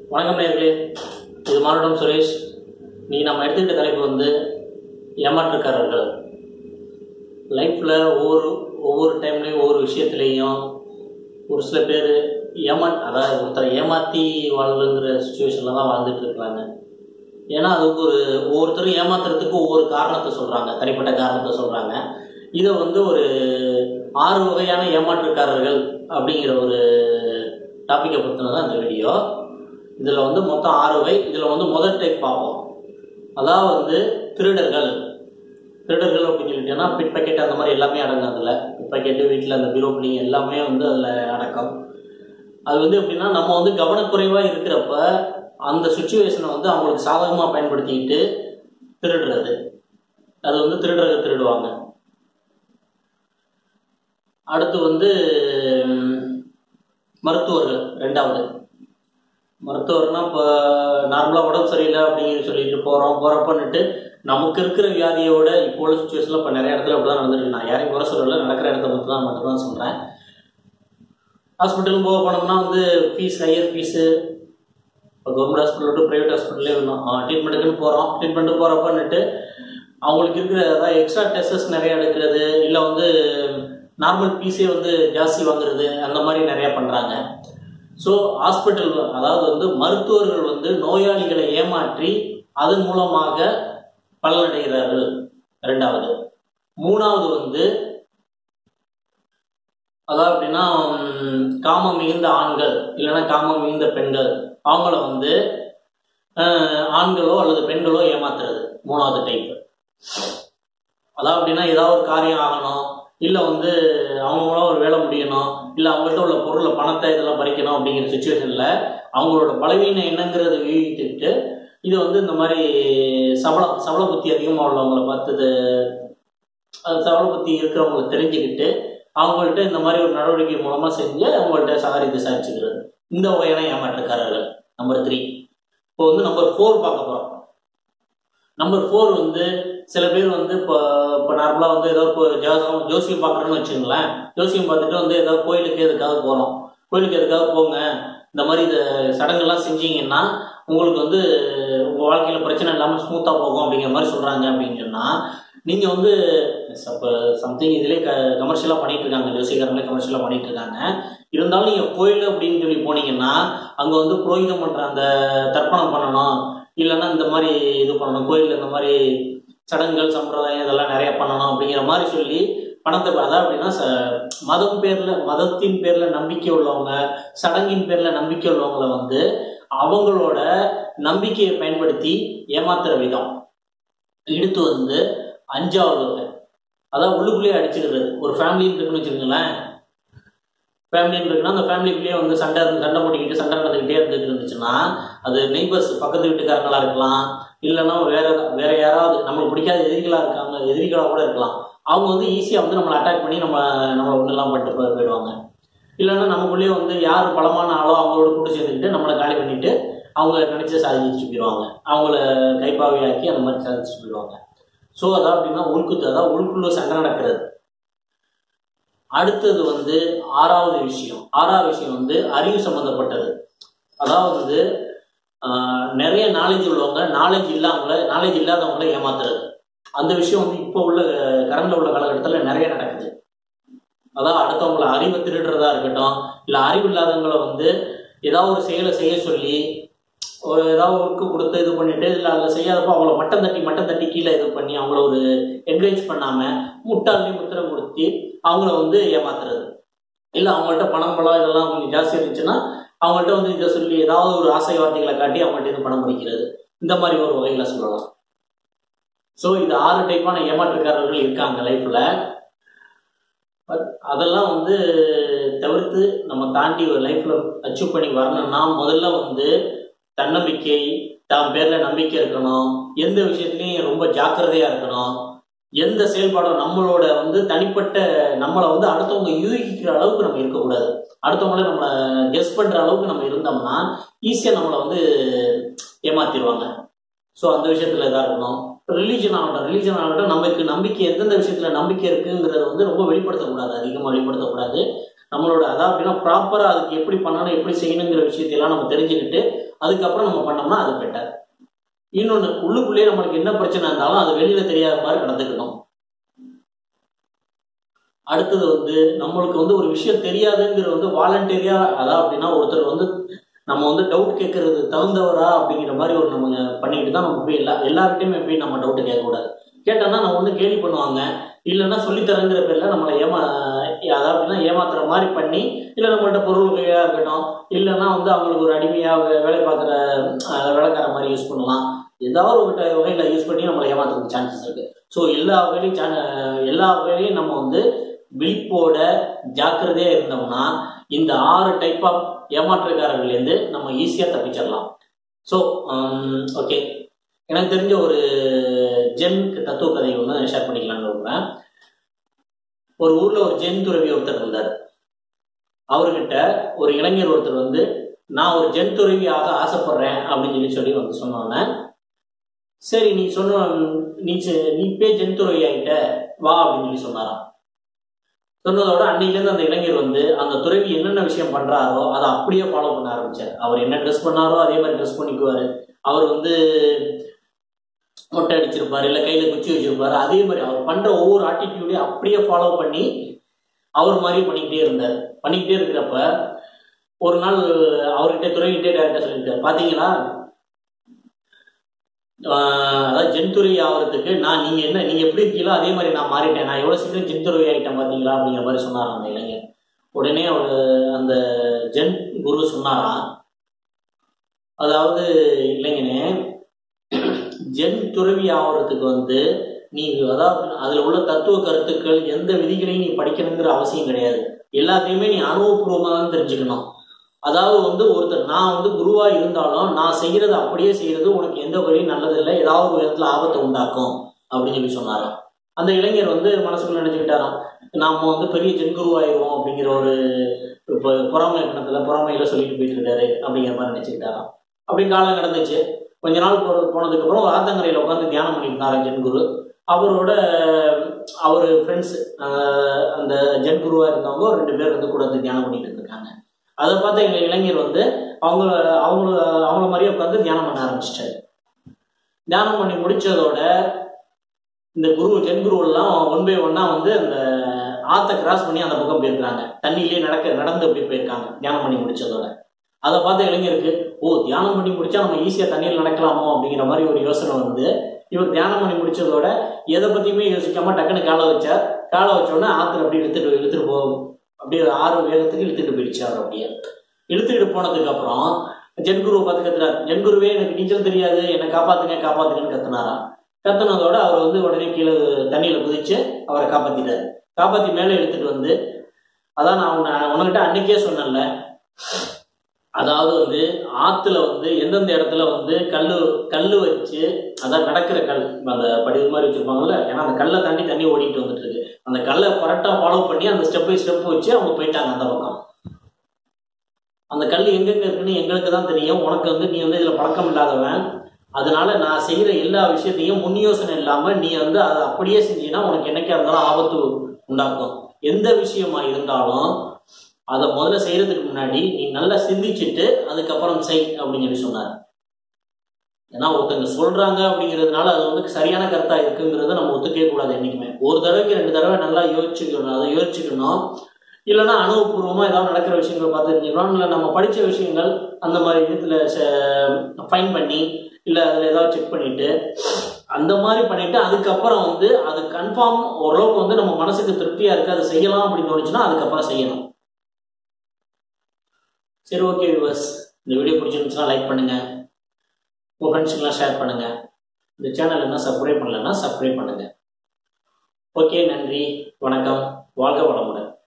வணக்கம் நேயர்களே, இது மானுடம் சுரேஷ். நீ நம்ம எடுத்துக்கிட்ட தலைப்பு வந்து ஏமாற்றுக்காரர்கள். லைஃப்பில் ஒவ்வொரு டைம்லேயும் ஒவ்வொரு விஷயத்துலேயும் ஒரு சில பேர் அதாவது ஒருத்தரை ஏமாற்றி வாழ்வுங்கிற சுச்சுவேஷனில் தான் வாழ்ந்துட்டு இருக்கிறாங்க. ஏன்னா அதுக்கு ஒவ்வொருத்தரும் ஏமாத்துறதுக்கு ஒவ்வொரு காரணத்தை சொல்கிறாங்க, தனிப்பட்ட காரணத்தை சொல்கிறாங்க. இதை வந்து ஒரு 6 வகையான ஏமாற்றுக்காரர்கள் அப்படிங்கிற ஒரு டாப்பிக்கை பற்றினதான் இந்த வீடியோ. இதில் வந்து மொத்தம் 6 வகை. இதில் வந்து முதல் டைப் பார்ப்போம். அதாவது வந்து திருடர்கள் அப்படின்னு சொல்லிட்டேன்னா பிட் பாக்கெட் அந்த மாதிரி எல்லாமே அடங்கும். அதில் பிட் பாக்கெட்டு, வீட்டில் அந்த பீரோ பிடிங்க எல்லாமே வந்து அதில் அடக்கம். அது வந்து எப்படின்னா, நம்ம வந்து கவனக்குறைவாக இருக்கிறப்ப அந்த சுச்சுவேஷனை வந்து அவங்களுக்கு சாதகமாக பயன்படுத்திக்கிட்டு திருடுறது. அது வந்து திருடர்கள் திருடுவாங்க. அடுத்து வந்து மருத்துவர்கள். 2வது மருத்துவர்னா, இப்போ நார்மலாக உடம்பு சரியில்லை அப்படின்னு சொல்லிட்டு போகிறப்பன்னுட்டு நமக்கு இருக்கிற வியாதியோட இப்போ உள்ள சுச்சுவேஷனில் இப்போ நிறைய இடத்துல அப்படி தான் நடந்துருக்கு. நான் யாரையும் குறை சொல்லலை, நடக்கிற இடத்த மட்டும்தான் சொல்கிறேன். ஹாஸ்பிட்டலும் போனோம்னா வந்து ஹையர் ஃபீஸு. இப்போ கவர்மெண்ட் ஹாஸ்பிட்டல் விட்டு ப்ரைவேட் ஹாஸ்பிட்டலே வேணும். ட்ரீட்மெண்ட்டுக்குன்னு போகிறோம். ட்ரீட்மெண்ட்டு போகிறப்பன்னுட்டு அவங்களுக்கு இருக்கிற அதாவது எக்ஸ்ட்ரா டெஸ்டஸ் நிறையா எடுக்கிறது, இல்லை வந்து நார்மல் ஃபீஸே வந்து ஜாஸ்தி வாங்குறது, அந்த மாதிரி நிறையா பண்ணுறாங்க. ஸோ ஹாஸ்பிட்டல் அதாவது வந்து மருத்துவர்கள் வந்து நோயாளிகளை ஏமாற்றி அதன் மூலமாக பலனடைகிறார்கள். 2வது. 3வது வந்து அதாவது அப்படின்னா, காமம் மிகுந்த ஆண்கள் இல்லைன்னா காமம் மிகுந்த பெண்கள், அவங்கள வந்து ஆண்களோ அல்லது பெண்களோ ஏமாத்துறது 3வது டைப். அதாவது அப்படின்னா, ஏதாவது ஒரு காரியம் ஆகணும், இல்லை வந்து அவங்களோட ஒரு வேலை முடியணும், இல்லை அவங்கள்ட்ட உள்ள பொருளை பணத்தை இதெல்லாம் பறிக்கணும் அப்படிங்கிற சுச்சுவேஷனில் அவங்களோட பலவீனம் என்னங்கிறத யூகித்துட்டு இது வந்து இந்த மாதிரி சபல புத்தி அதிகமாக உள்ளவங்களை பார்த்து சபல புத்தி இருக்கிறவங்களை தெரிஞ்சுக்கிட்டு அவங்கள்ட்ட இந்த மாதிரி ஒரு நடவடிக்கை மூலமாக செஞ்சு அவங்கள்ட்ட விசாரிச்சுக்கிறது. இந்த வகையான ஏமாற்றுக்காரர்கள். நம்பர் 3. இப்போ வந்து நம்பர் 4 பார்க்க போகிறோம். நம்பர் 4 வந்து சில பேர் வந்து இப்போ நார்மலாக வந்து ஏதோ இப்போ ஜோசியம் பார்க்குறோன்னு வச்சுங்களேன். ஜோசியம் பார்த்துட்டு வந்து ஏதாவது கோயிலுக்கு எதுக்காக போகிறோம், கோயிலுக்கு எதுக்காக போங்க, இந்த மாதிரி இந்த சடங்கெல்லாம் செஞ்சீங்கன்னா உங்களுக்கு வந்து உங்கள் வாழ்க்கையில் பிரச்சனை இல்லாமல் ஸ்மூத்தாக போகும் அப்படிங்கிற மாதிரி சொல்கிறாங்க. அப்படின்னு சொன்னால் நீங்கள் வந்து இப்போ சம்திங் இதிலே கமர்ஷியலாக பண்ணிகிட்டு இருக்காங்க, ஜோசியக்காரங்களே கமர்ஷியலாக பண்ணிகிட்டு இருக்காங்க. இருந்தாலும் நீங்கள் கோயில் அப்படின்னு சொல்லி போனீங்கன்னா அங்கே வந்து புரோகிதம் பண்ணுற அந்த தர்ப்பணம் பண்ணணும், இல்லைன்னா இந்த மாதிரி இது பண்ணணும், கோயிலில் இந்த மாதிரி சடங்குகள் சம்பிரதாயம் இதெல்லாம் நிறைய பண்ணணும் அப்படிங்கிற மாதிரி சொல்லி பணத்தை அதான் அப்படின்னா மதத்தின் பேரில் நம்பிக்கை உள்ளவங்க, சடங்கின் பேரில் நம்பிக்கை உள்ளவங்களை வந்து அவங்களோட நம்பிக்கையை பயன்படுத்தி ஏமாத்துற விதம். எடுத்து வந்து 5வது வகை. அதான் உள்ளுக்குள்ளேயே அடிச்சுக்கிறது. ஒரு ஃபேமிலின்னு இருக்குன்னு வச்சுக்கோங்களேன். ஃபேமிலின்னு இருக்குன்னா அந்த ஃபேமிலிக்குள்ளேயே வந்து சண்டை போட்டிக்கிட்டு சண்டை நடந்துக்கிட்டே இருந்துச்சுன்னா அது நெய்பர்ஸ், பக்கத்து வீட்டுக்காரங்களாக இருக்கலாம், இல்லைன்னா வேற யாராவது நம்மளுக்கு பிடிக்காத எதிரிகளாக கூட இருக்கலாம். அவங்க வந்து ஈஸியாக வந்து நம்மளை அட்டாக் பண்ணி நம்மளை ஒன்றெல்லாம் பட்டு போயிடுவாங்க. இல்லைன்னா நமக்குள்ளேயே வந்து யார் பலமான ஆளோ அவங்களோட கூட சேர்ந்துக்கிட்டு நம்மளை காலி பண்ணிட்டு அவங்க நினைச்சு சாதிச்சுட்டு போயிடுவாங்க. அவங்கள கைப்பாவையாக்கி அந்த மாதிரி சாதிச்சுட்டு போயிடுவாங்க. ஸோ அதான் அப்படின்னா அதான் உள்குள்ள சண்டை நடக்கிறது. அடுத்தது வந்து 6வது விஷயம் வந்து அறிவு சம்பந்தப்பட்டது. அதாவது வந்து நிறைய நாலேஜ் உள்ளவங்க நாலேஜ் இல்லாதவங்களை ஏமாத்துறது. அந்த விஷயம் வந்து இப்போ உள்ள கரண்ட்ல உள்ள காலகட்டத்தில் நிறைய நடக்குது. அதாவது அடுத்தவங்களை அறிவை திருடுறதா இருக்கட்டும், இல்லை அறிவு இல்லாதவங்களை வந்து ஏதாவது ஒரு செயலை செய்ய சொல்லி ஏதாவது ஒர்க்கு கொடுத்து இது பண்ணிட்டு, இல்லை அதில் செய்யாதப்போ அவங்கள மட்டம் தட்டி கீழே இது பண்ணி அவங்கள ஒரு என்கரேஜ் பண்ணாமல் முத்திரம் கொடுத்து அவங்கள வந்து ஏமாத்துறது. இல்லை அவங்கள்ட்ட பணம் இதெல்லாம் கொஞ்சம் ஜாஸ்தி இருந்துச்சுன்னா அவங்கள்ட்ட வந்து இதை சொல்லி ஏதாவது ஒரு ஆசை வார்த்தைகளை காட்டி அவங்கள்ட்ட இது பணம் பறிக்கிறது. இந்த மாதிரி ஒரு வகையில சொல்லலாம். ஸோ இது 6 டைப்பான ஏமாற்றுக்காரர்கள் இருக்காங்க லைஃப்ல. அதெல்லாம் வந்து தவிர்த்து நம்ம தாண்டி ஒரு லைஃப்ல அச்சீவ் பண்ணி வரணும்னா முதல்ல வந்து தன்னம்பிக்கை, தான் பேர்ல நம்பிக்கை இருக்கணும். எந்த விஷயத்துலையும் ரொம்ப ஜாக்கிரதையா இருக்கணும். எந்த செயல்பாடும் நம்மளோட வந்து தனிப்பட்ட நம்மளை வந்து அடுத்தவங்க யூகிக்கிற அளவுக்கு நம்ம இருக்கக்கூடாது. அடுத்தவங்கள நம்மளை கெஸ் பண்ற அளவுக்கு நம்ம இருந்தோம்னா ஈஸியா நம்மளை வந்து ஏமாத்திடுவாங்க. ஸோ அந்த விஷயத்துல இதாக இருக்கணும். ரிலீஜன் ஆகட்டும் நமக்கு நம்பிக்கை எந்தெந்த விஷயத்துல நம்பிக்கை இருக்குங்கிறத வந்து ரொம்ப வெளிப்படுத்தக்கூடாது, அதிகமாக வெளிப்படுத்தக்கூடாது. நம்மளோட அதான் அப்படின்னா ப்ராப்பராக அதுக்கு எப்படி பண்ணணும் எப்படி செய்யணுங்கிற விஷயத்தையெல்லாம் நம்ம தெரிஞ்சுக்கிட்டு அதுக்கப்புறம் நம்ம பண்ணோம்னா அது பெட்டர். இன்னொன்று, உள்ளுக்குள்ளேயே நம்மளுக்கு என்ன பிரச்சனை இருந்தாலும் அது வெளியில தெரியாத மாதிரி நடந்துக்கணும். அடுத்தது வந்து நம்மளுக்கு வந்து ஒரு விஷயம் தெரியாதுங்கிற வந்து வாலண்டரியா அதான் அப்படின்னா ஒருத்தர் வந்து நம்ம வந்து டவுட் கேட்கறது தகுந்தவரா அப்படிங்கிற மாதிரி ஒரு நம்ம பண்ணிட்டு தான் நம்ம போய் எல்லார்கிட்டையுமே போய் நம்ம டவுட் கேட்கக்கூடாது. கேட்டோம்னா நம்ம ஒன்று கேள்வி பண்ணுவாங்க, இல்லைன்னா சொல்லித்தரங்கிற பேர்ல நம்மளை அதாவது அப்படின்னா ஏமாத்துற மாதிரி பண்ணி, இல்லை நம்மள்ட்ட பொருள் கையாக இருக்கட்டும், இல்லைன்னா வந்து அவங்களுக்கு ஒரு அடிமையாக வேலை பார்க்குற வேலைக்கார மாதிரி யூஸ் பண்ணலாம். ஏதாவது ஒரு வகையில் யூஸ் பண்ணி நம்மளை ஏமாத்துறதுக்கு சான்சஸ் இருக்கு. ஸோ எல்லா வகையிலையும் நம்ம வந்து விழிப்போட ஜாக்கிரதையா இருந்தோம்னா இந்த 6 டைப் ஆஃப் ஏமாற்றுக்காரர்கள்லேருந்து நம்ம ஈஸியாக தப்பிச்சிடலாம். ஸோ ஓகே, எனக்கு தெரிஞ்ச ஒரு ஜென் தத்துவ கதை ஒன்று ஷேர் பண்ணிக்கலாம்னு விரும்புகிறேன். ஒரு ஊரில் ஒரு ஜென் துறவி ஒருத்தர் இருந்தார். அவர்கிட்ட ஒரு இளைஞர் ஒருத்தர் வந்து நான் ஒரு ஜென் துறவி ஆக ஆசைப்படுறேன் அப்படின்னு சொல்லி வந்து சொன்னோன்னே, சரி நீ போய் ஜென் துறவி ஆகிட்ட வா அப்படின்னு சொல்லி சொன்னாராம். சொன்னதோட அன்னையிலேருந்து அந்த இளைஞர் வந்து அந்த துறவி என்னென்ன விஷயம் பண்றாரோ அதை அப்படியே ஃபாலோ பண்ண ஆரம்பிச்சார். அவர் என்ன ட்ரெஸ் பண்ணாரோ அதே மாதிரி ட்ரெஸ் பண்ணிக்குவாரு. அவர் வந்து மொட்டை அடிச்சிருப்பாரு, இல்லை கையில குச்சி வச்சிருப்பாரு. அதே மாதிரி அவர் பண்ற ஒவ்வொரு ஆட்டிடியூடையும் அப்படியே ஃபாலோ பண்ணி அவர் மாதிரி பண்ணிக்கிட்டே இருந்தார். பண்ணிக்கிட்டே இருக்கிறப்ப ஒரு நாள் அவர்கிட்ட துறவிக்கிட்டே டேரக்டா சொல்லியிருக்காரு, பாத்தீங்களா அதாவது ஜென்துறவி ஆகிறதுக்கு நீங்க எப்படி இருக்கீங்களோ அதே மாதிரி நான் மாறிட்டேன், நான் எவ்வளவு சீக்கிரம் ஜென்துறவி ஆகிட்டேன் பாத்தீங்களா அப்படிங்கிற மாதிரி சொன்னாராம் அந்த இளைஞர். உடனே அவர் அந்த ஜென் குரு சொன்னாராம், அதாவது இளைஞனே, ஜென் துறவி ஆகிறதுக்கு வந்து நீ அதாவது அதுல உள்ள தத்துவ கருத்துக்கள் எந்த விதிகளையும் நீ படிக்கணுங்கிற அவசியம் கிடையாது. எல்லாத்தையுமே நீ அனுபவபூர்வமாக தான் தெரிஞ்சுக்கணும். அதாவது வந்து ஒருத்தர் நான் வந்து குருவா இருந்தாலும் நான் செய்யறது அப்படியே செய்யறது உனக்கு எந்த வழியும் நல்லதில்லை, ஏதாவது ஒரு விதத்துல ஆபத்தை உண்டாக்கும் அப்படின்னு சொல்லி சொன்னாராம். அந்த இளைஞர் வந்து மனசுக்குள்ள நினைச்சுக்கிட்டாராம், நாம வந்து பெரிய ஜென் குருவாயிருவோம் அப்படிங்கிற ஒரு பொறாமையில சொல்லிட்டு போயிட்டு இருக்காரு அப்படிங்கிற மாதிரி நினைச்சுக்கிட்டாராம். அப்படி காலம் நடந்துச்சு. கொஞ்ச நாள் போனதுக்கு அப்புறம் ஒரு ஆத்தங்கரையில உட்காந்து தியானம் பண்ணிட்டு இருந்தாரு ஜென் குரு. அவர் ஃப்ரெண்ட்ஸ் அந்த ஜென் குருவா இருந்தவங்க ஒரு 2 பேர் வந்து கூட வந்து தியானம் பண்ணிட்டு இருந்திருக்காங்க. அதை பார்த்து எங்க இளைஞர் வந்து அவங்கள மாதிரியே உட்காந்து தியானம் பண்ண ஆரம்பிச்சிட்டாரு. தியானம் பண்ணி முடிச்சதோட இந்த ஜென் குரு எல்லாம் 1 by 1 வந்து அந்த ஆத்தை கிராஸ் பண்ணி அந்த பக்கம் போயிருக்காங்க. தண்ணியிலேயே நடந்து அப்படி போயிருக்காங்க தியானம் பண்ணி முடிச்சதோட. அதை பார்த்த இளைஞருக்கு, தியானம் பண்ணி முடிச்சா நம்ம ஈஸியா தண்ணியில் நடக்கலாமோ அப்படிங்கிற மாதிரி ஒரு யோசனை வந்து இவர் தியானம் பண்ணி முடிச்சதோட எதை பத்தியுமே யோசிக்காம டக்குன்னு காலை வச்சோடனே ஆத்துல அப்படியே இழுத்துட்டு போகும். அப்படியே 6 வேகத்துக்கு இழுத்துட்டு போயிடுச்சு. அவர் அப்படியே இழுத்துக்கிட்டு போனதுக்கு அப்புறம் ஜென்குருவை பார்த்து கத்துறாரு, ஜென்குருவே எனக்கு நீச்சல் தெரியாது, என்னை காப்பாத்துங்கன்னு கத்துனாராம். கத்துனதோட அவர் வந்து உடனே கீழே தண்ணியில குதிச்சு அவரை காப்பாத்திட்டாரு. காப்பாத்தி மேலே எடுத்துட்டு வந்து, அதான் நான் உனக்கிட்ட அன்னைக்கே சொன்னேன்ல, அதாவது வந்து ஆத்துல வந்து எந்தெந்த இடத்துல வந்து கல்லு வச்சு, அதான் நடக்கிற கல் அந்த படிவு மாதிரி வச்சிருப்பாங்கல்ல, ஏன்னா அந்த கல்லை தாண்டி தண்ணி ஓடிட்டு வந்துட்டு இருக்கு. அந்த கல்லை கரெக்டா ஃபாலோ பண்ணி அந்த ஸ்டெப் பை ஸ்டெப் வச்சு அவங்க போயிட்டாங்க அந்த பக்கம். அந்த கல் எங்கெங்க இருக்குன்னு எங்களுக்கு தான் தெரியும், உனக்கு வந்து நீ வந்து இதுல பழக்கம் இல்லாதவன், அதனால நான் செய்யற எல்லா விஷயத்தையும் முன் யோசனை இல்லாம நீ வந்து அதை அப்படியே செஞ்சீங்கன்னா உனக்கு என்னைக்கா இருந்தாலும் ஆபத்து உண்டாக்கும். எந்த விஷயமா இருந்தாலும் அதை முதல்ல செய்யறதுக்கு முன்னாடி நீ நல்லா சிந்திச்சுட்டு அதுக்கப்புறம் செய் அப்படின்னு சொல்லி சொன்னார். ஏன்னா ஒருத்தங்க சொல்றாங்க அப்படிங்கிறதுனால அது வந்து சரியான கருத்தா இருக்குங்கிறத நம்ம ஒத்துக்கவே கூடாது என்னைக்குமே. ஒரு தடவைக்கு 2 தடவை நல்லா யோசிச்சுக்கணும். இல்லைன்னா அனுபவபூர்வமா ஏதாவது நடக்கிற விஷயங்களை பார்த்து தெரிஞ்சுக்கணும். இல்லை நம்ம படிச்ச விஷயங்கள் அந்த மாதிரி விதத்துல ஃபைன் பண்ணி இல்லை அதில் ஏதாவது செக் பண்ணிட்டு அந்த மாதிரி பண்ணிட்டு அதுக்கப்புறம் வந்து அது கன்ஃபார்ம் ஓரளவுக்கு வந்து நம்ம மனசுக்கு திருப்தியா இருக்கு, அதை செய்யலாம் அப்படின்னு தோணுச்சுன்னா அதுக்கப்புறம் செய்யணும். சரி, ஓகே வியூவர்ஸ், இந்த வீடியோ பிடிச்சிருந்துச்சுன்னா லைக் பண்ணுங்க, உங்கள் ஃப்ரெண்ட்ஸுக்கெல்லாம் ஷேர் பண்ணுங்க. இந்த சேனல் என்ன சப்ஸ்கிரைப் பண்ணலன்னா சப்ஸ்கிரைப் பண்ணுங்க. ஓகே, நன்றி, வணக்கம், வாழ்க வளமுடன்.